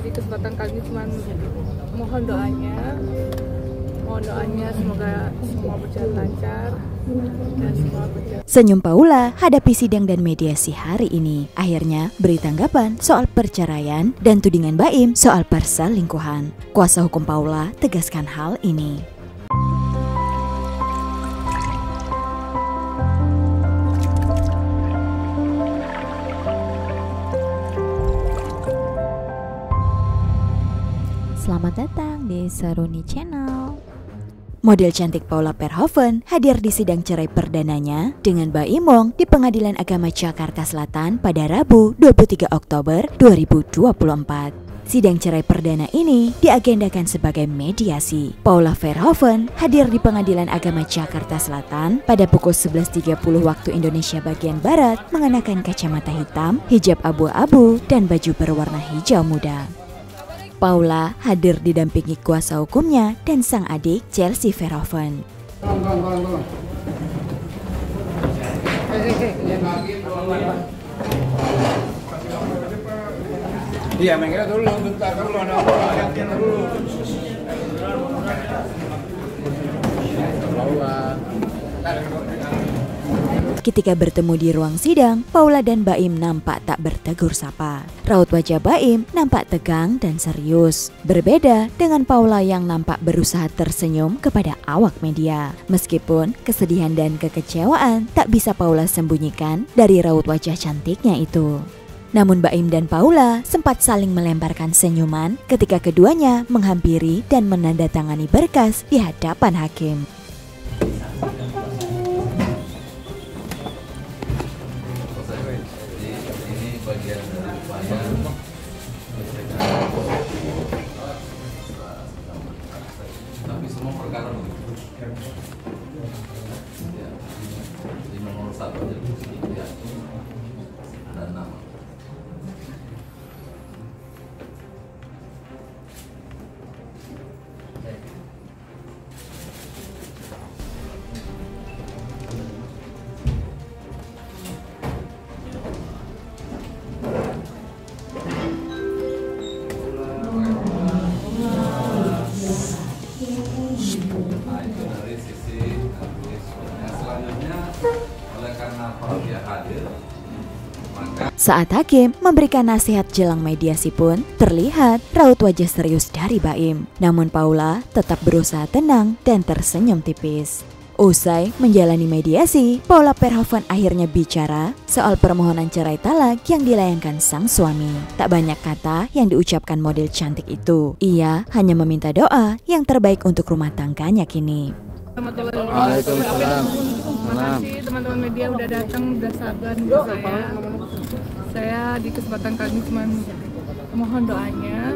di kesempatan kali ini cuma mohon doanya semoga semua berjalan lancar dan semua berjalan. Senyum Paula hadapi sidang dan mediasi hari ini. Akhirnya beri tanggapan soal perceraian dan tudingan Baim soal perselingkuhan. Kuasa hukum Paula tegaskan hal ini. Selamat datang di Seruni Channel. Model cantik Paula Verhoeven hadir di sidang cerai perdananya dengan Baim Wong di Pengadilan Agama Jakarta Selatan pada Rabu 23 Oktober 2024. Sidang cerai perdana ini diagendakan sebagai mediasi. Paula Verhoeven hadir di Pengadilan Agama Jakarta Selatan pada pukul 11.30 waktu Indonesia bagian Barat mengenakan kacamata hitam, hijab abu-abu, dan baju berwarna hijau muda. Paula hadir didampingi kuasa hukumnya dan sang adik Chelsea Verhoeven. Iya, mengira dulu, bentar dulu, ada lihatin dulu. Ketika bertemu di ruang sidang, Paula dan Baim nampak tak bertegur sapa. Raut wajah Baim nampak tegang dan serius. Berbeda dengan Paula yang nampak berusaha tersenyum kepada awak media. Meskipun kesedihan dan kekecewaan tak bisa Paula sembunyikan dari raut wajah cantiknya itu. Namun Baim dan Paula sempat saling melemparkan senyuman ketika keduanya menghampiri dan menandatangani berkas di hadapan hakim. Bagian dari upaya tapi semua perkara begitu ya, di nomor 1 aja ya, ada 6. Saat hakim memberikan nasihat jelang mediasi pun terlihat raut wajah serius dari Baim. Namun Paula tetap berusaha tenang dan tersenyum tipis. Usai menjalani mediasi, Paula Verhoeven akhirnya bicara soal permohonan cerai talak yang dilayangkan sang suami. Tak banyak kata yang diucapkan model cantik itu. Ia hanya meminta doa yang terbaik untuk rumah tangganya kini. Waalaikumsalam. Terima kasih teman-teman media udah datang, udah sabar untuk saya di kesempatan kali ini cuma mohon doanya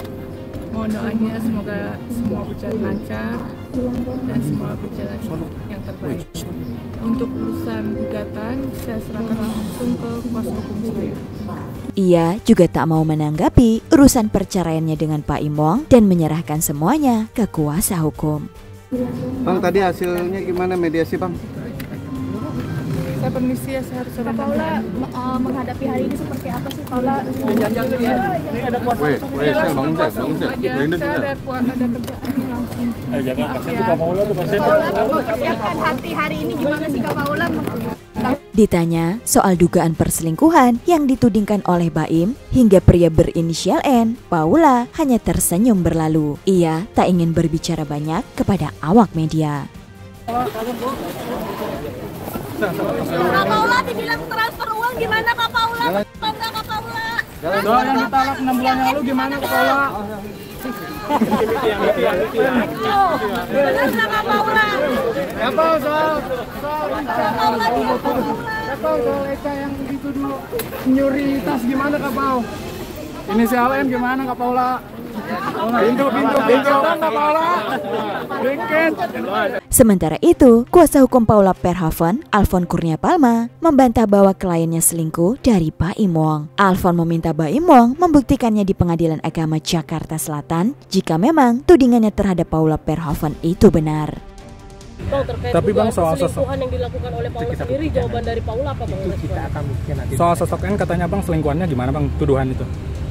semoga semua berjalan lancar dan semua berjalan yang terbaik. Untuk urusan gugatan saya serahkan langsung ke kuasa hukum saya. Ia juga tak mau menanggapi urusan perceraiannya dengan Baim Wong dan menyerahkan semuanya ke kuasa hukum. Bang, tadi hasilnya gimana mediasi, Bang? Saya permisi ya, saya harus Kak Paula menghadapi hari ini seperti apa sih Paula? Jangan ya. Ini ada kuasa. Saya bangun saya. Saya ada kerjaan langsung. Jangan pasien Kak Paula tuh pasien. Paula mempersiapkan hati hari ini gimana sih Kak Paula? Ditanya soal dugaan perselingkuhan yang ditudingkan oleh Baim hingga pria berinisial N, Paula hanya tersenyum berlalu. Ia tak ingin berbicara banyak kepada awak media. Kak Paula dibilang transfer uang gimana Kak Paula? Bangga Kak Paula? Doa yang ditalak 6 bulan yang lalu gimana Kak Paula? Benar nggak Kak Paula? Apa soal Kak Paula dia Kak Paula? soal Eka yang itu dulu nyuri tas gimana Kak Pau? Inisial N gimana Kak Paula? Pintu Kak Paula. Dikit. Sementara itu, kuasa hukum Paula Verhoeven, Alfon Kurnia Palma, membantah bahwa kliennya selingkuh dari Baim Wong. Alfon meminta Baim Wong membuktikannya di Pengadilan Agama Jakarta Selatan jika memang tudingannya terhadap Paula Verhoeven itu benar. Tapi Bang, soal selingkuhan yang dilakukan oleh Paula sendiri, jawaban dari Paula apa Bang? Itu kita akan buktikan nanti. Soal sosok N katanya Bang selingkuhannya gimana Bang, tuduhan itu?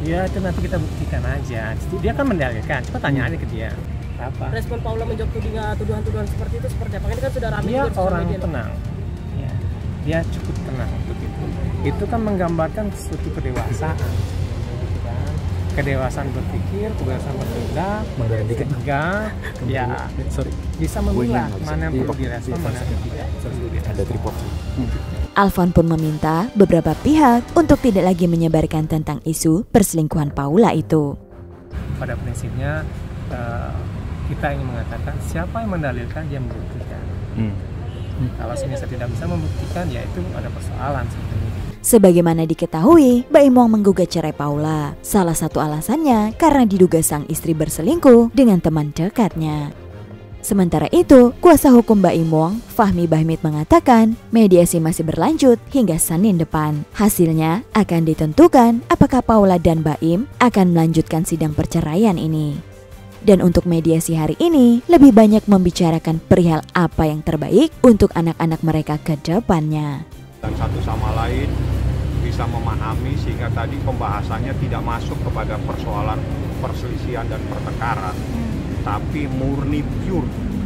Ya itu nanti kita buktikan aja. Dia kan mendalilkan, coba tanya aja ke dia. Apa? Respon Paula menjawab tuduhan-tuduhan seperti itu seperti apa? Ini kan sudah ramai Dia juga di orang sosial media. tenang. Ya, dia cukup tenang untuk itu. Itu kan menggambarkan suatu kedewasaan. Kan? Kedewasaan berpikir, kedewasaan bertindak, tegak, ya bisa memilah mana yang perlu direspon, mana yang tidak. Ada tripod. Alfon pun meminta beberapa pihak untuk tidak lagi menyebarkan tentang isu perselingkuhan Paula itu. Pada prinsipnya kita ingin mengatakan siapa yang mendalilkan dia membuktikan. Kalau misalnya tidak bisa membuktikan, ya itu ada persoalan sebenarnya. Sebagaimana diketahui, Baim Wong menggugat cerai Paula. Salah satu alasannya karena diduga sang istri berselingkuh dengan teman dekatnya. Sementara itu, kuasa hukum Baim Wong, Fahmi Bahmid mengatakan mediasi masih berlanjut hingga Senin depan. Hasilnya akan ditentukan apakah Paula dan Baim akan melanjutkan sidang perceraian ini. Dan untuk mediasi hari ini, lebih banyak membicarakan perihal apa yang terbaik untuk anak-anak mereka ke depannya. Dan satu sama lain bisa memahami sehingga tadi pembahasannya tidak masuk kepada persoalan perselisihan dan pertengkaran. Tapi murni pure.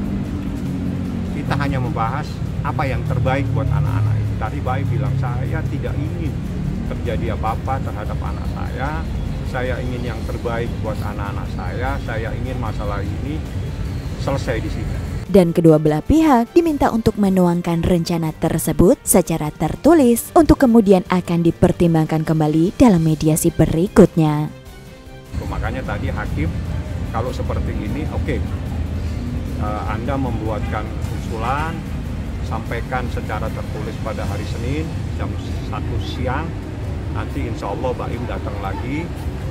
Kita hanya membahas apa yang terbaik buat anak-anak ini. Tadi Baim bilang saya tidak ingin terjadi apa-apa terhadap anak saya. Saya ingin yang terbaik buat anak-anak saya ingin masalah ini selesai di sini. Dan kedua belah pihak diminta untuk menuangkan rencana tersebut secara tertulis untuk kemudian akan dipertimbangkan kembali dalam mediasi berikutnya. Makanya tadi hakim kalau seperti ini, oke, Anda membuatkan usulan, sampaikan secara tertulis pada hari Senin jam 1 siang. Nanti insya Allah Baim datang lagi,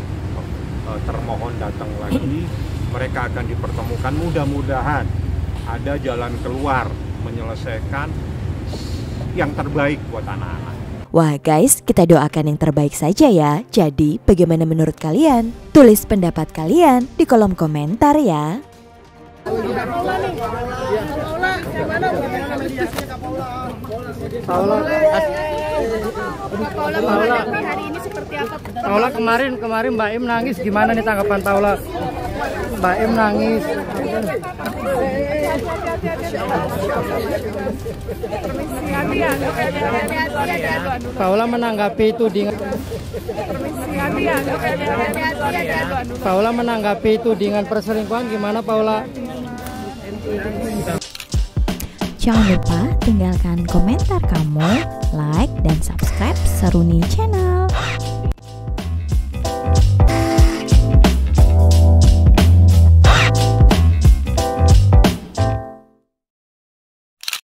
termohon datang lagi, mereka akan dipertemukan. Mudah-mudahan ada jalan keluar menyelesaikan yang terbaik buat anak-anak. Wah guys, kita doakan yang terbaik saja ya. Jadi bagaimana menurut kalian? Tulis pendapat kalian di kolom komentar ya. Paula hari ini seperti apa? Paula kemarin Baim nangis, gimana nih tanggapan Paula? Baim nangis. Paula menanggapi tudingan perselingkuhan gimana Paula? Jangan lupa tinggalkan komentar kamu, like dan subscribe Saruni Channel.